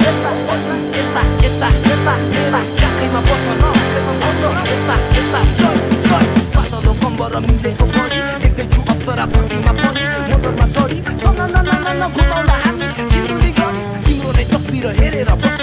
यता काखैमा बस्न यता पातलो कम्बर मिलेको बढी देख्दैछु अप्सरा भर्तीमा पनि मोटरमा चढी घुमाउँदा हामी सिलगढी गरी तिम्रो नै तस्बिर हेरेर